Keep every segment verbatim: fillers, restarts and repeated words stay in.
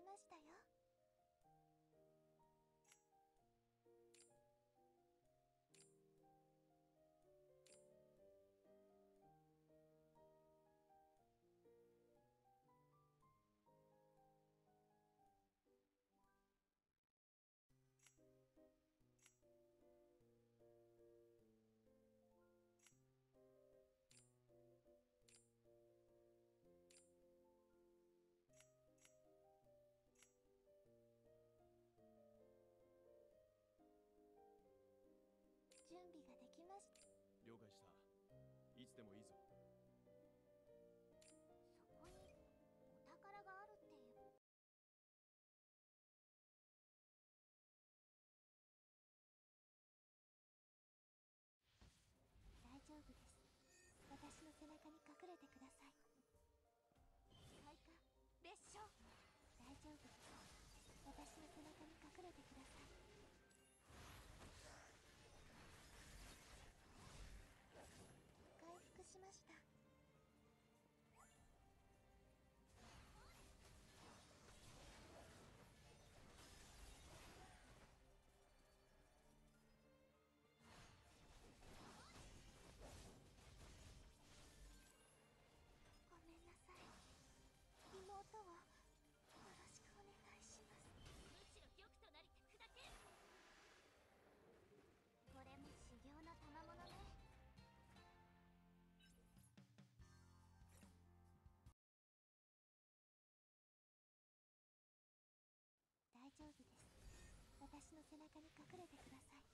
ましたよ。準備ができました。 了解した。いつでもいいぞ。 そこにお宝があるっていう。大丈夫です。私の背中に隠れてください。開花別所。大丈夫です。私の背中に隠れてください。回復しました。ごめんなさい。妹をよろしくお願いします。むしろ玉となりて砕け。これも修行の賜物ね。大丈夫です。私の背中に隠れてください。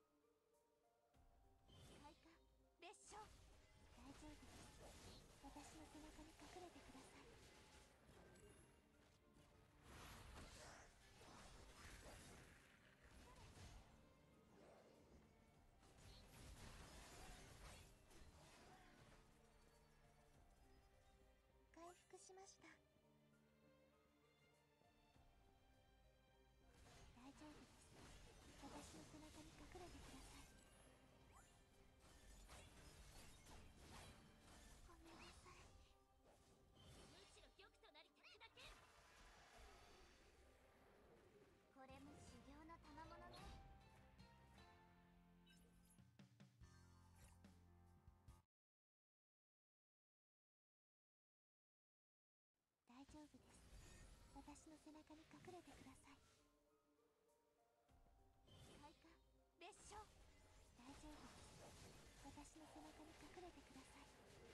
開花別所。大丈夫です。私の背中に隠れてください。回復しました。大丈夫です。私の背中に隠れてください。ごめんなさい。むしろ玉となりて砕け。これも修行の賜物ね。大丈夫です。私の背中に隠れてください。開花別所。大丈夫です。私の背中に隠れてください。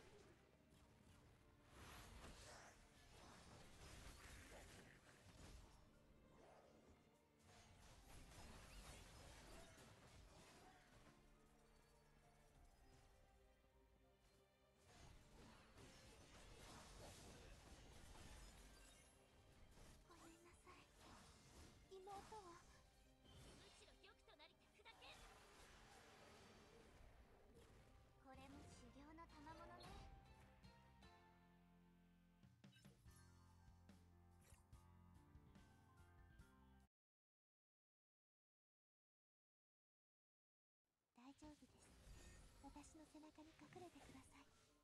ごめんなさい。妹をむしろ玉となりて砕け。これも修行の賜物ね。大丈夫です。私の背中に隠れてください。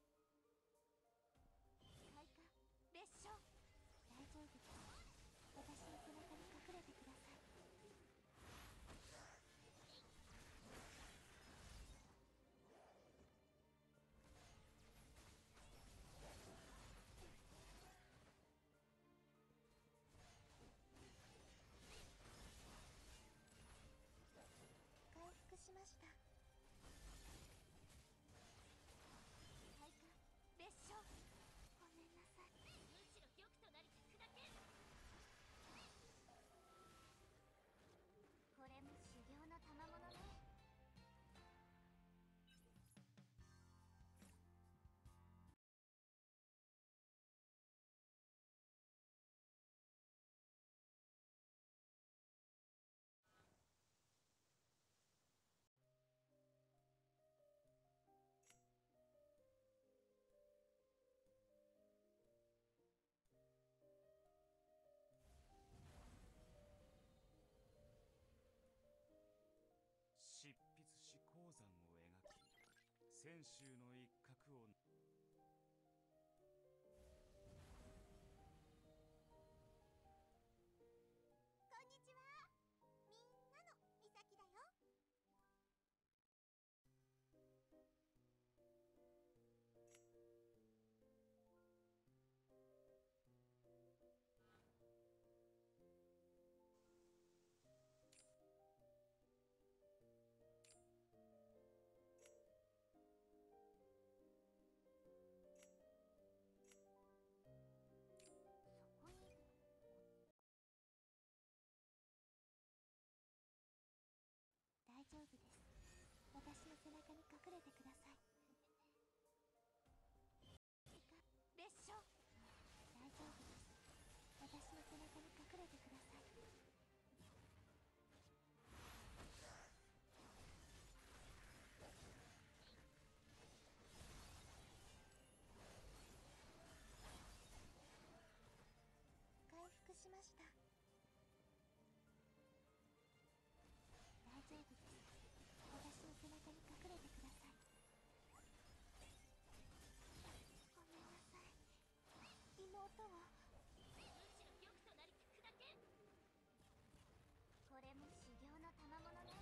開花別所。大丈夫です。私の背中に隠れてください。回復しました。開花別所。ごめんなさい。むしろ玉となりて砕け。これも修行の賜物ね。 執筆し鉱山を描き、泉州の一角を中に隠れてください。別所、大丈夫です。私の背中に隠れてください。回復しました。大丈夫です。私の背中に隠れてください。ごめんなさい。妹を。むしろ玉となりて砕け。これも修行の賜物ね。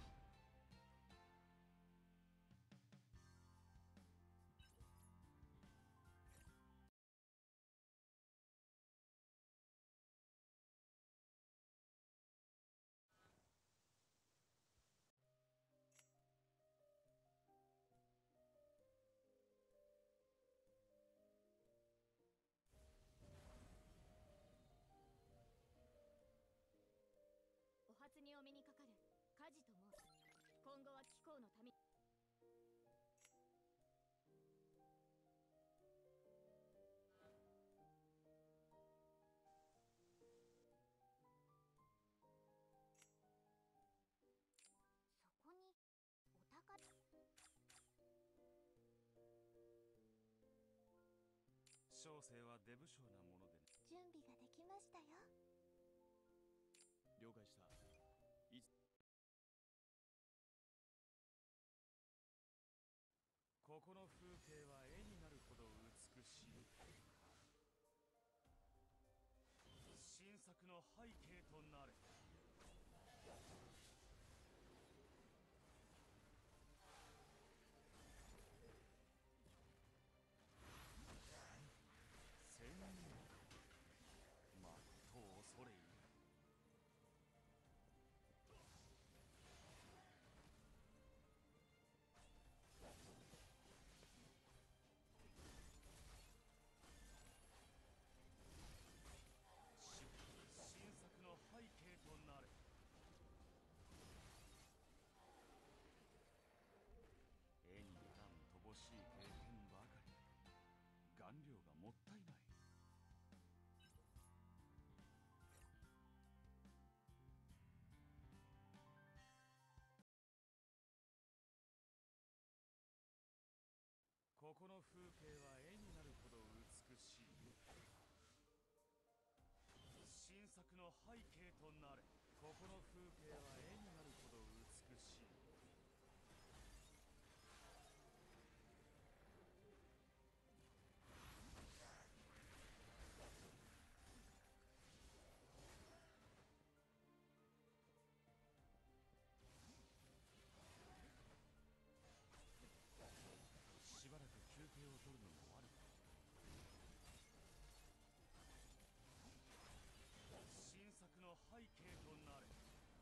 お初にお目にかかるカジと申す。今後は貴公のためにそこにお宝。 小生はデブ症なものでね。 準備ができましたよ。 了解した。いつここの風景は絵になるほど美しい。新作の背景となれ。千人まっとう恐れ入る。新作の背景となれ。絵にならん乏しい経験ばかり。顔料がもったいない。ここの風景は絵になるほど美しい。新作の背景となれ。ここの風景は絵になるほど美しい。しばらく休憩を取るのも悪くない。新作の背景となれ。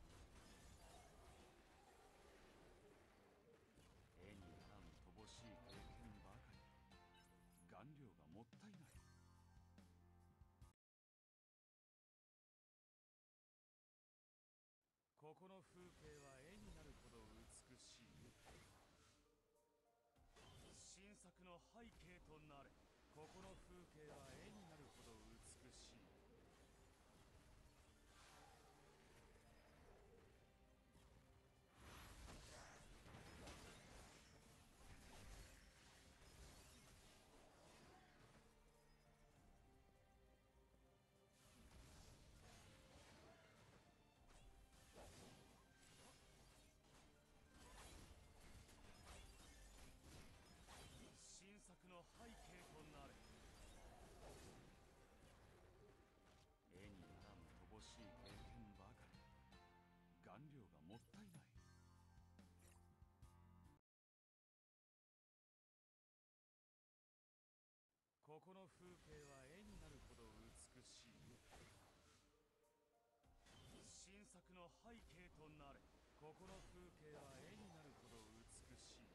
絵にならん乏しい経験ばかり。顔料がもったいない。ここの風景は絵になるほど美しい。新作の背景となれ。ここの風景は絵になるほど美しい。新作の背景となれ。絵にならん乏しい経験ばかり。顔料がもったいない。ここの風景は絵になるほど美しい。新作の背景となれ。ここの風景は絵になるほど美しい。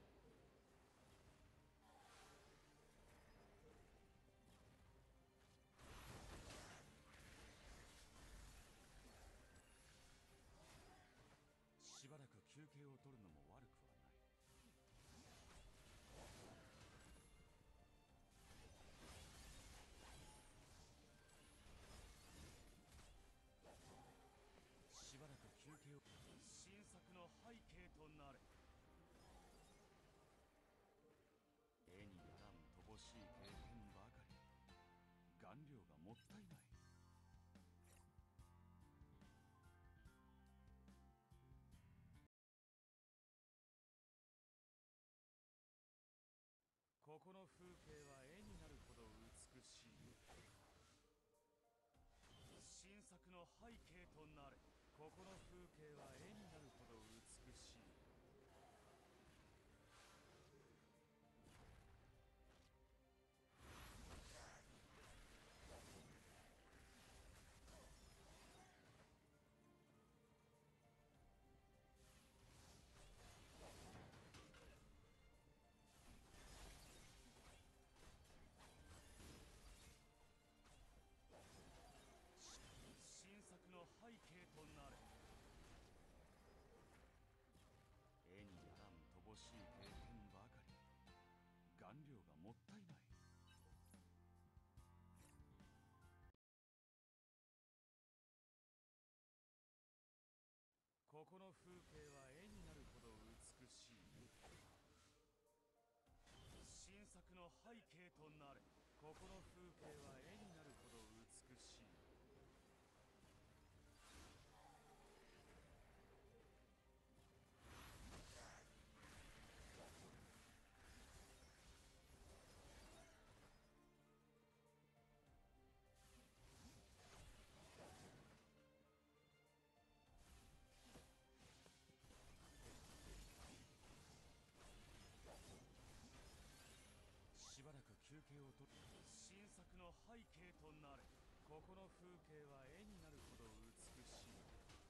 しばらく休憩を取るのも悪くはない。 顔料がもったいない。ここの風景は絵になるほど美しい。新作の背景となれ。ここの風景は絵になるほど美しい。新作の背景となれ。絵にならん乏しい経験ばかり。顔料がもったいない。ここの風景は絵になるほど美しい。新作の背景となれ。ここの風景は絵になるほど美しい。しばらく休憩をと。新作の背景となれ。ここの風景は絵になるほど美しい。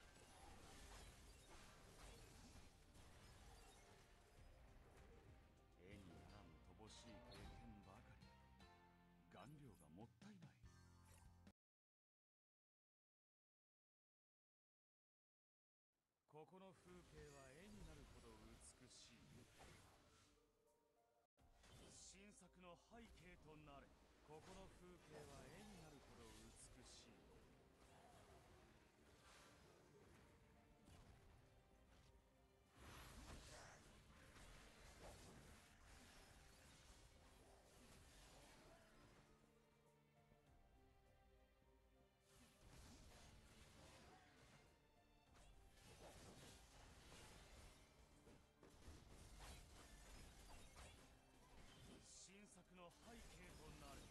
絵にならん乏しい経験ばかり。顔料がもったいない。ここの風景は絵になるほど美しい。新作の背景となれ。ここの風景は絵になるほど美しい。新作の背景となれ。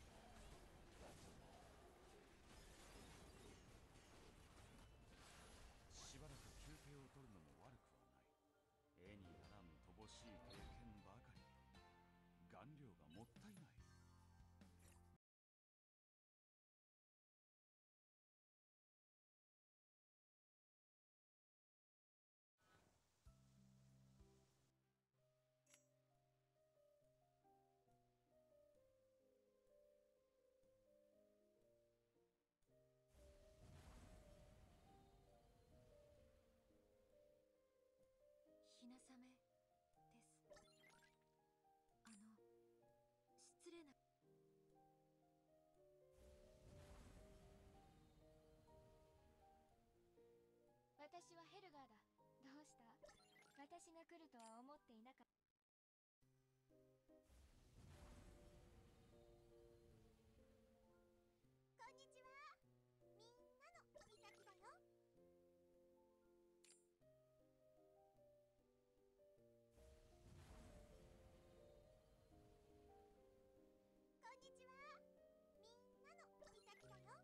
しばらく休憩を取るのも悪くはない。絵にならん乏しい経験ばかり。顔料がもったいない。 ひなさめです。あの失礼な。私はヘルガーだ。どうした？私が来るとは思っていなかった。こんにちは。みんなのミサキだよ。こんにちは。みんなのミサキだよ。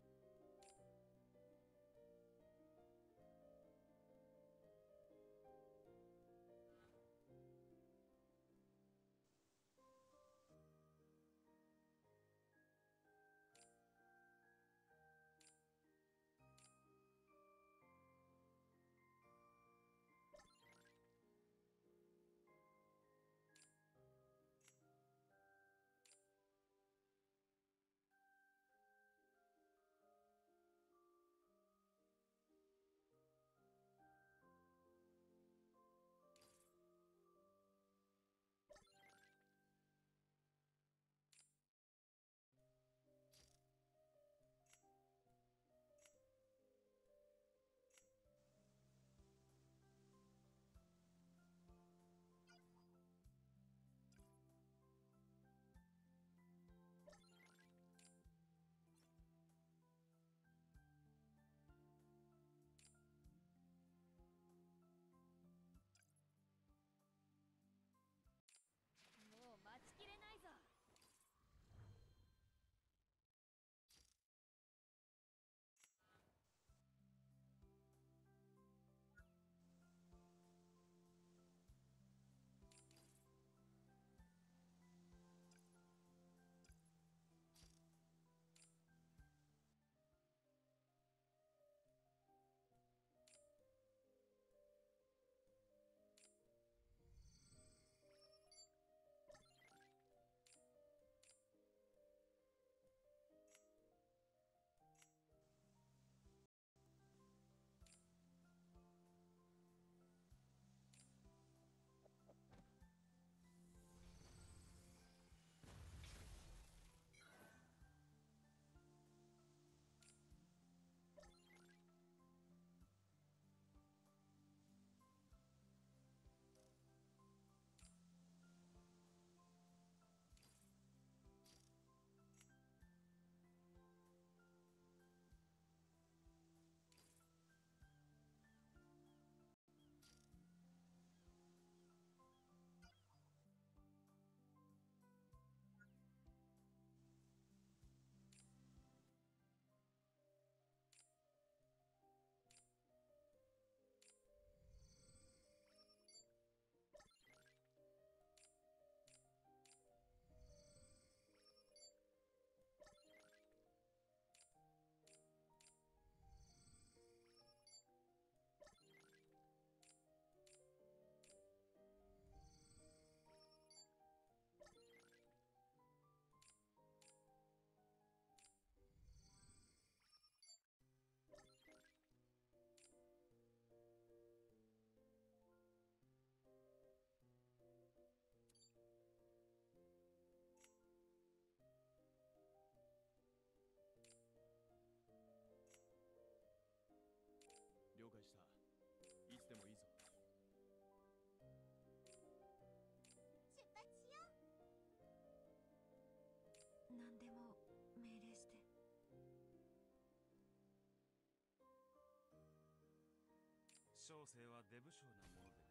小生は出不精なもので